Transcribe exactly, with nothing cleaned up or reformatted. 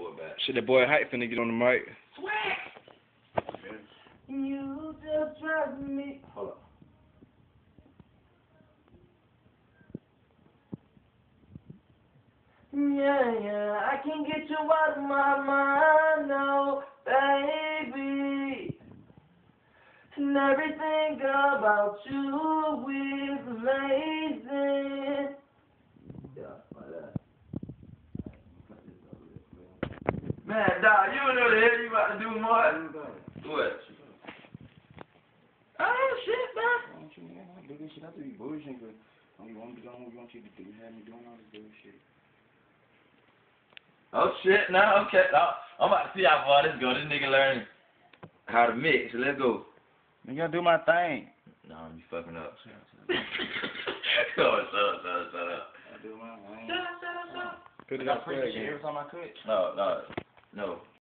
pull it back. Shit, that boy Heit finna get on the mic. Swag! You just drive me. Hold up. Yeah, yeah, I can't get you out of my mind, no, baby. And everything about you is amazing. Yeah, like that. Man, dog, you don't know the hell you about to do more. What? Oh, shit, man. Don't you, man? I do this shit. I do you bullshit, but I don't want to do what you to do. You have me doing all this bullshit. Oh, shit, now, okay. Now, I'm about to see how far this go. This nigga learning how to mix. Let's go. You gotta do my thing. No, you fucking up. Oh, shut up, shut up, shut up. I do my thing. Shut up, shut up, shut up. Put it I up there appreciate again. every time I cut. No, no, no.